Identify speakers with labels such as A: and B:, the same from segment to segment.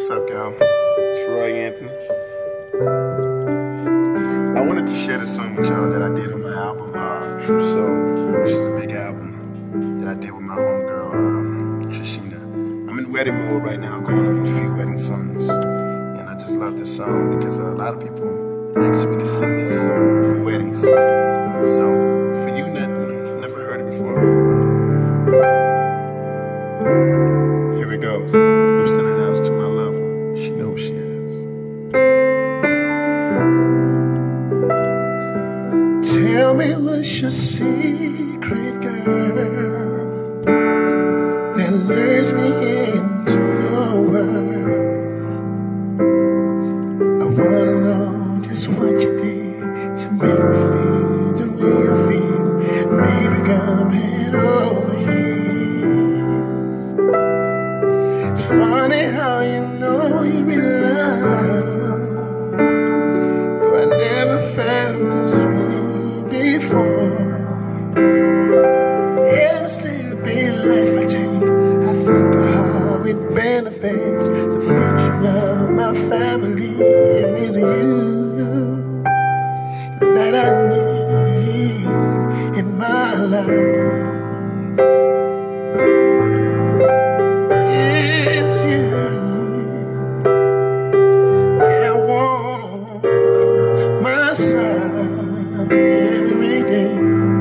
A: What's up, y'all? It's Roy Anthony. I wanted to share this song with y'all that I did on my album, True Soul, which is a big album that I did with my homegirl, Trisheena. I'm in wedding mode right now, going over a few wedding songs. And I just love this song because a lot of people ask me to sing this for weddings. So, for you that never heard it before, here it goes. I'm sending out to my love one. She knows she is. Tell me what's your secret, girl, that lures me into your world. I wanna know just what you did to make me feel the way I feel. Baby girl, I'm head over heels. It's funny how you know you're in love. I never felt this way before. Every step in life I take, I think of how it benefits the future of my family. And it's you that I need in my life. It's you that I want my son every day.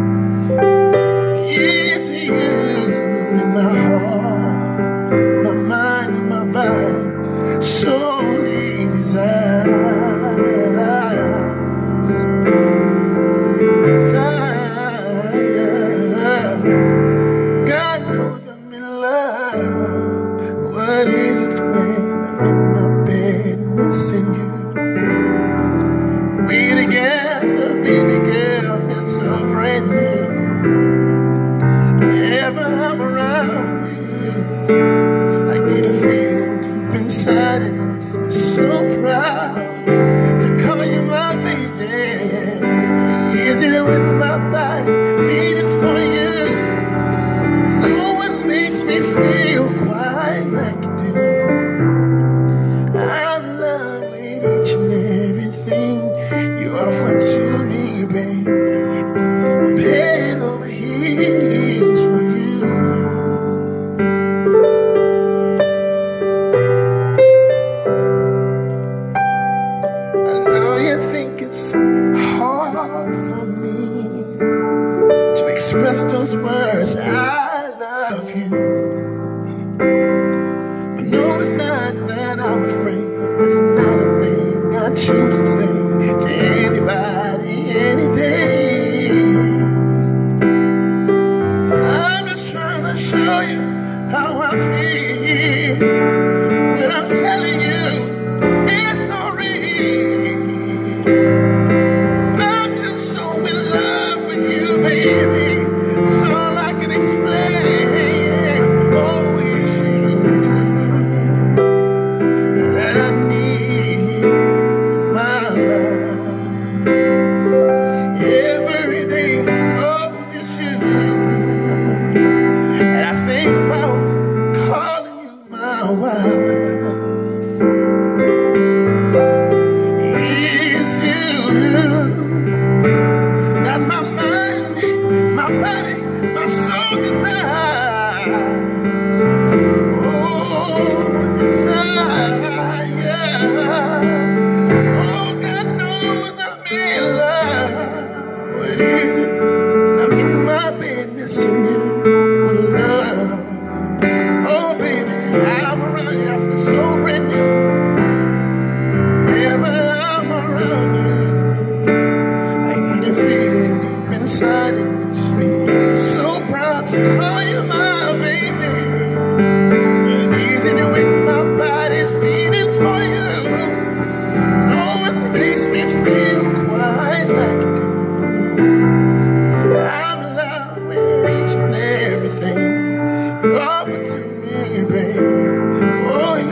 A: It's you in my heart, my mind and my body, solely desires. God knows I'm in love. What is it when I'm in my bed missing you? We together, baby girl, feel so brand new. Whenever I'm around you, I get a feeling deep inside. It makes me so proud to call you my baby. Is it with my body beating for you? No one makes me feel quite like you do. I'm love with each and everything you offer to me, babe. I'm head over heels for you. I know you think it's hard for me to express those words, I love you. But no, it's not that I'm afraid. It's not a thing I choose to say to anybody, any day. I'm just trying to show you how I feel. What I'm telling you is so real. I'm just so in love with you, baby. It's all I can explain. Oh, it's you that I need in my life every day. Oh, it's you, and I think about calling you my wife. It's you that my mind, my body, my soul desires. Oh, desire. Oh, God knows I'm in love. What is it? I'm in my bed missing you with love. Oh, baby, I'm around you, I feel so brand new. Whenever I'm around you, I get a feeling deep inside. It makes me so proud to call you my baby. But easy to win, my body's feeling for you. No one makes me feel quite like you do. I'm in love with each and everything you offer to me, babe. Oh,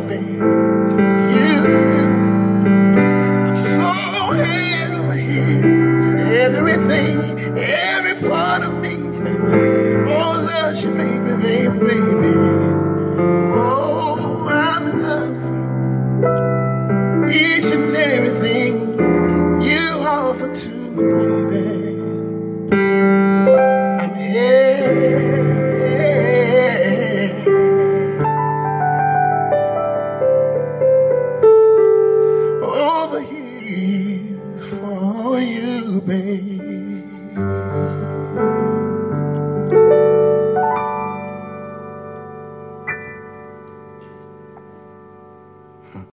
A: baby. You, I'm so head over heels with everything, every part of me. Oh, love you, baby, baby, baby. Oh, I'm in love. Each and everything you offer to me, baby. I'm here over here for you, baby.